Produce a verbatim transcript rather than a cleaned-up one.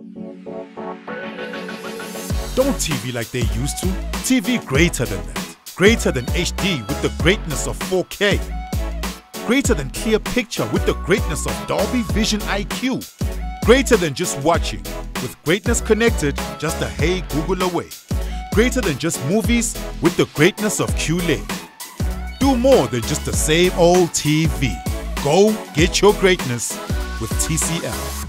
Don't T V like they used to. T V greater than that. Greater than H D with the greatness of four K. Greater than clear picture with the greatness of Dolby Vision I Q. Greater than just watching, with greatness connected just a hey Google away. Greater than just movies with the greatness of Q L E D. Do more than just the same old T V. Go get your greatness with T C L.